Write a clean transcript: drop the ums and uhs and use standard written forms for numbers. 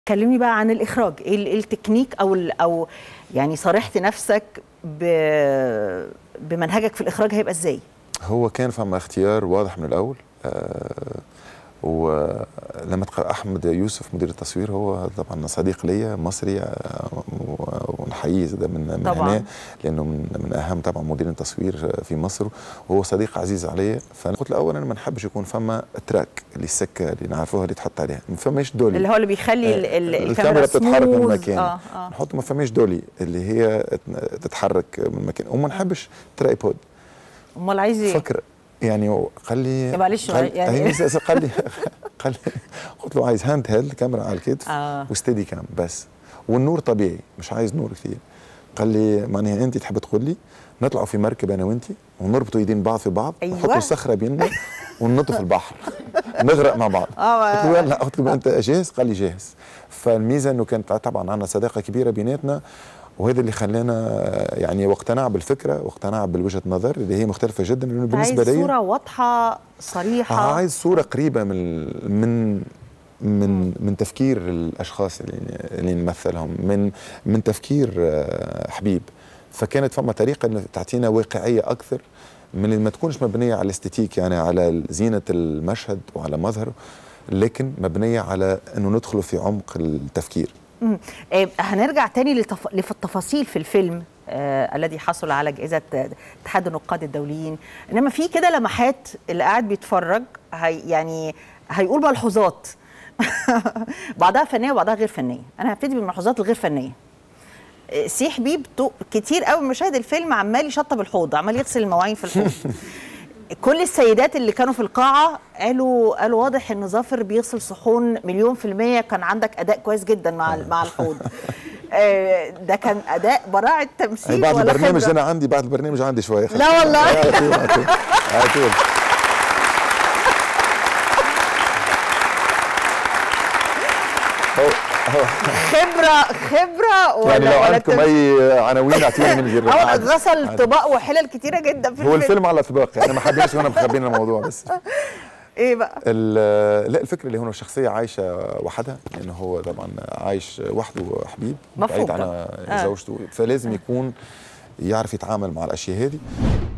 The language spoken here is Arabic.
كلمني بقى عن الإخراج، إيه التكنيك أو يعني صارحت نفسك بمنهجك في الإخراج هيبقى إزاي؟ هو كان فما اختيار واضح من الأول. ولما أحمد يوسف مدير التصوير هو طبعا صديق ليا مصري، ونحييه ده من هنا، لأنه من أهم طبعا مديرين التصوير في مصر، وهو صديق عزيز عليا. فأنا قلت له أولا ما نحبش يكون فما تراك اللي السكة اللي نعرفوها اللي تحط عليها، ما فماش دولي اللي هو اللي بيخلي الكاميرا بتتحرك من مكان. نحط ما فماش دولي اللي هي تتحرك من مكان، وما نحبش ترايبود. امال عايز ايه؟ فكر يعني قال لي معلش يعني قال لي قلت له عايز هاند هيلد كاميرا على الكتف وستيدي كام بس، والنور طبيعي مش عايز نور كثير. قال لي معناها انت تحب تقول لي نطلعوا في مركب انا وانت ونربطوا ايدين بعض في بعض، نحطوا صخره بيننا وننطوا في البحر نغرق مع بعض. قلت له لا، قلت له انت جاهز؟ قال لي جاهز. فالميزه انه كانت طبعا عندنا صداقه كبيره بيناتنا، وهذا اللي خلانا يعني واقتنع بالفكره واقتنع بالوجهه نظر اللي هي مختلفه جدا. لانه بالنسبه لي عايز صوره واضحه صريحه، عايز صوره قريبه من تفكير الاشخاص اللي نمثلهم، من تفكير حبيب. فكانت فما طريقه انه تعطينا واقعيه اكثر من ما تكونش مبنيه على الاستيتيك، يعني على زينه المشهد وعلى مظهره، لكن مبنيه على انه ندخل في عمق التفكير. هنرجع تاني للتفاصيل في الفيلم الذي حصل على جائزة اتحاد النقاد الدوليين، انما في كده لمحات اللي قاعد بيتفرج يعني هيقول ملحوظات بعضها فنية وبعضها غير فنية. انا هبتدي بالملحوظات الغير فنية. سي حبيب كتير قوي مشاهد الفيلم عمال يشطب الحوض، عمال يغسل المواعين في الحوض. كل السيدات اللي كانوا في القاعة قالوا واضح ان ظافر بيغسل صحون 100%. كان عندك اداء كويس جدا مع الحوض. ده كان اداء براعة تمثيل بعد ولا البرنامج خبرة؟ انا بعد البرنامج عندي شوية. لا والله على طول خبرة ولا يعني لو عندكم اي عناوين اعطيني من غير غسل طباق وحلل كتيرة جدا في هو الفيلم على طباق، يعني ما حبيناش وانا مخبيين الموضوع بس. ايه بقى؟ لا، الفكره اللي هو الشخصيه عايشه وحدها، لانه هو طبعا عايش وحده حبيب بعيد عن زوجته، فلازم يكون يعرف يتعامل مع الاشياء هذه.